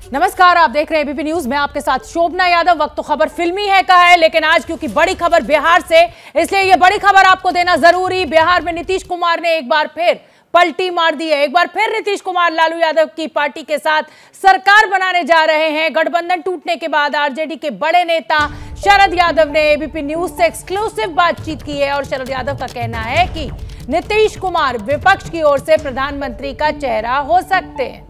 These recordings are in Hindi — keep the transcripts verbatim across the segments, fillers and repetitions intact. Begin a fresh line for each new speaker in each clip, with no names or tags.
नमस्कार, आप देख रहे हैं एबीपी न्यूज में आपके साथ शोभना यादव। वक्त तो खबर फिल्मी है का है, लेकिन आज क्योंकि बड़ी खबर बिहार से, इसलिए ये बड़ी खबर आपको देना जरूरी। बिहार में नीतीश कुमार ने एक बार फिर पलटी मार दी है। एक बार फिर नीतीश कुमार लालू यादव की पार्टी के साथ सरकार बनाने जा रहे हैं। गठबंधन टूटने के बाद आरजेडी के बड़े नेता शरद यादव ने एबीपी न्यूज से एक्सक्लूसिव बातचीत की है और शरद यादव का कहना है कि नीतीश कुमार विपक्ष की ओर से प्रधानमंत्री का चेहरा हो सकते हैं।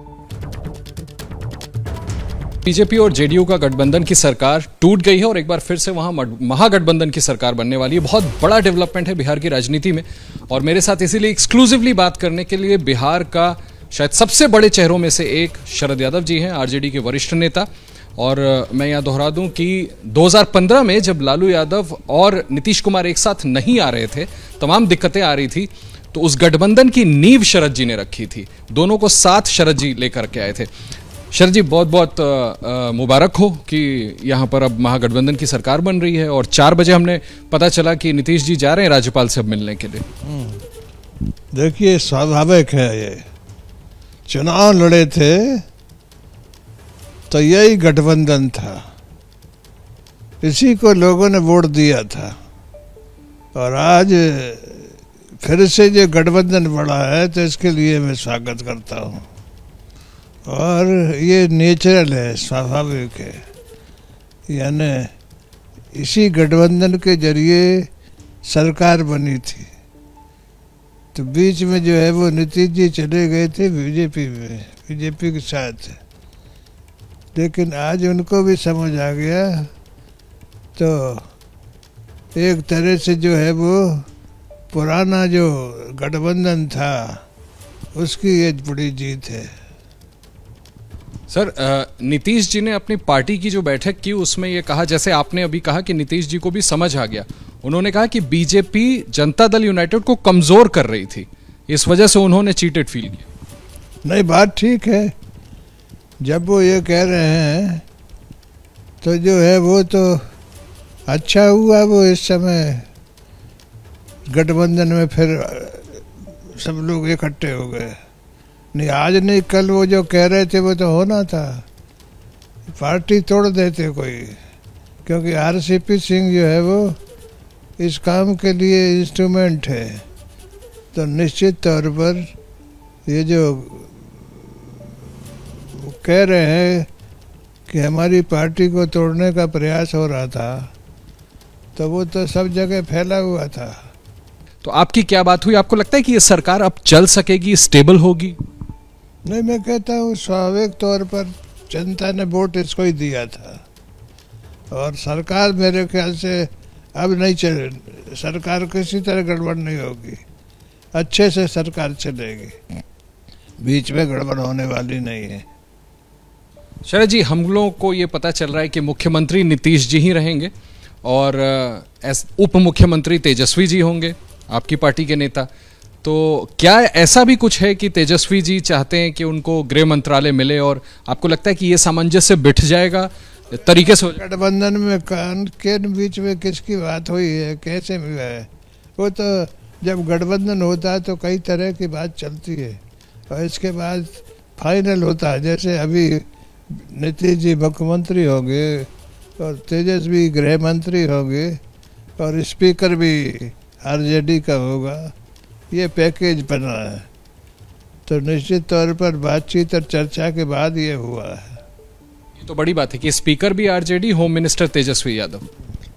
बीजेपी और जेडीयू का गठबंधन की सरकार टूट गई है और एक बार फिर से वहां महागठबंधन की सरकार बनने वाली है। बहुत बड़ा डेवलपमेंट है बिहार की राजनीति में और मेरे साथ इसीलिए एक्सक्लूसिवली बात करने के लिए बिहार का शायद सबसे बड़े चेहरों में से एक शरद यादव जी हैं, आरजेडी के वरिष्ठ नेता। और मैं यहां दोहरा दूं कि दो हज़ार पंद्रह में जब लालू यादव और नीतीश कुमार एक साथ नहीं आ रहे थे, तमाम दिक्कतें आ रही थी, तो उस गठबंधन की नींव शरद जी ने रखी थी। दोनों को साथ शरद जी लेकर के आए थे। शरद जी, बहुत बहुत मुबारक हो कि यहाँ पर अब महागठबंधन की सरकार बन रही है। और चार बजे हमने पता चला कि नीतीश जी जा रहे हैं राज्यपाल से अब मिलने के लिए।
देखिए, स्वाभाविक है, ये चुनाव लड़े थे तो यही गठबंधन था, इसी को लोगों ने वोट दिया था। और आज फिर से जो गठबंधन बढ़ा है तो इसके लिए मैं स्वागत करता हूँ। और ये नेचुरल है, स्वाभाविक है। यानी इसी गठबंधन के जरिए सरकार बनी थी, तो बीच में जो है वो नीतीश जी चले गए थे बीजेपी में, बीजेपी के साथ। लेकिन आज उनको भी समझ आ गया, तो एक तरह से जो है वो पुराना जो गठबंधन था उसकी ये बड़ी जीत है।
सर, नीतीश जी ने अपनी पार्टी की जो बैठक की उसमें ये कहा, जैसे आपने अभी कहा कि नीतीश जी को भी समझ आ गया, उन्होंने कहा कि बीजेपी जनता दल यूनाइटेड को कमजोर कर रही थी, इस वजह से उन्होंने चीटेड फील किया।
नहीं, बात ठीक है। जब वो ये कह रहे हैं तो जो है वो तो अच्छा हुआ, वो इस समय गठबंधन में फिर सब लोग इकट्ठे हो गए। नहीं, आज नहीं, कल वो जो कह रहे थे वो तो होना था, पार्टी तोड़ देते कोई। क्योंकि आरसीपी सिंह जो है वो इस काम के लिए इंस्ट्रूमेंट है। तो निश्चित तौर पर ये जो कह रहे हैं कि हमारी पार्टी को तोड़ने का प्रयास हो रहा था, तो वो तो सब जगह फैला हुआ था।
तो आपकी क्या बात हुई? आपको लगता है कि ये सरकार अब चल सकेगी, स्टेबल होगी?
नहीं, मैं कहता हूँ स्वाभाविक तौर पर जनता ने वोट इसको ही दिया था और सरकार मेरे ख्याल से अब नहीं चले, सरकार किसी तरह गड़बड़ नहीं होगी, अच्छे से सरकार चलेगी, बीच में गड़बड़ होने वाली नहीं है।
शरद जी, हम लोगों को ये पता चल रहा है कि मुख्यमंत्री नीतीश जी ही रहेंगे और उप मुख्यमंत्री तेजस्वी जी होंगे, आपकी पार्टी के नेता। तो क्या ऐसा भी कुछ है कि तेजस्वी जी चाहते हैं कि उनको गृह मंत्रालय मिले और आपको लगता है कि ये सामंजस्य बिठ जाएगा तरीके से?
गठबंधन में कान के बीच में किसकी बात हुई है, कैसे हुआ है? वो तो जब गठबंधन होता है तो कई तरह की बात चलती है और इसके बाद फाइनल होता है। जैसे अभी नीतीश जी मुख्यमंत्री होंगे और तेजस्वी गृह मंत्री होंगे और स्पीकर भी आरजेडी का होगा, ये पैकेज बना है। तो निश्चित तौर पर बातचीत और चर्चा के बाद ये हुआ है।
ये तो बड़ी बात है कि स्पीकर भी RJD, home minister Tejashwi Yadav,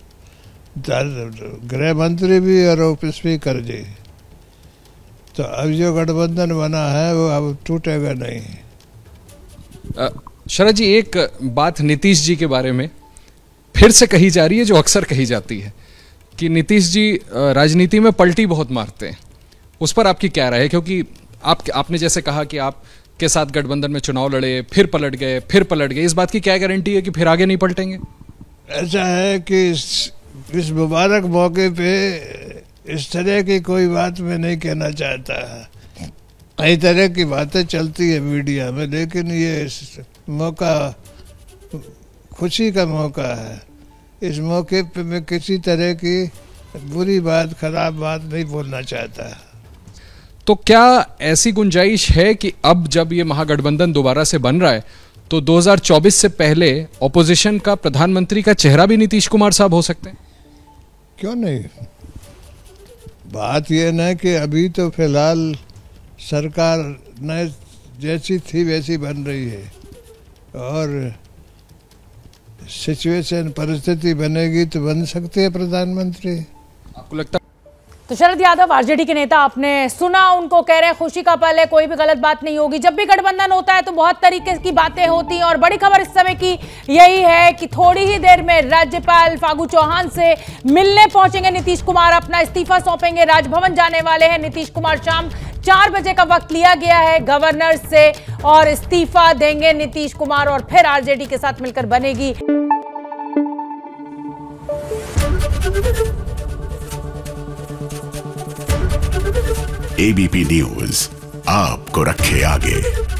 गृह मंत्री भी और उप स्पीकर जी। तो अब जो गठबंधन बना है वो अब टूटेगा नहीं।
शरद जी, एक बात नीतीश जी के बारे में फिर से कही जा रही है, जो अक्सर कही जाती है कि नीतीश जी राजनीति में पलटी बहुत मारते हैं। उस पर आपकी क्या राय है? क्योंकि आप आपने जैसे कहा कि आप के साथ गठबंधन में चुनाव लड़े, फिर पलट गए, फिर पलट गए, इस बात की क्या गारंटी है कि फिर आगे नहीं पलटेंगे?
ऐसा है कि इस, इस मुबारक मौके पे इस तरह की कोई बात मैं नहीं कहना चाहता है। कई तरह की बातें चलती है मीडिया में, लेकिन ये मौका खुशी का मौका है। इस मौके पे मैं किसी तरह की बुरी बात, खराब बात नहीं बोलना चाहता।
तो क्या ऐसी गुंजाइश है कि अब जब ये महागठबंधन दोबारा से बन रहा है तो दो हज़ार चौबीस से पहले ऑपोजिशन का प्रधानमंत्री का चेहरा भी नीतीश कुमार साहब हो सकते हैं?
क्यों नहीं। बात यह न कि अभी तो फिलहाल सरकार न जैसी थी वैसी बन रही है, और सिचुएशन परिस्थिति बनेगी तो बन सकते हैं प्रधानमंत्री।
आपको लगता?
तो शरद यादव आरजेडी के नेता, आपने सुना, उनको कह रहे हैं खुशी का पल है, कोई भी गलत बात नहीं होगी। जब भी गठबंधन होता है तो बहुत तरीके की बातें होती हैं, और बड़ी खबर इस समय की यही है कि थोड़ी ही देर में राज्यपाल फागू चौहान से मिलने पहुंचेंगे नीतीश कुमार, अपना इस्तीफा सौंपेंगे, राजभवन जाने वाले हैं नीतीश कुमार। शाम चार बजे का वक्त लिया गया है गवर्नर से, और इस्तीफा देंगे नीतीश कुमार, और फिर आरजेडी के साथ मिलकर बनेगी।
एबीपी न्यूज आपको रखे आगे।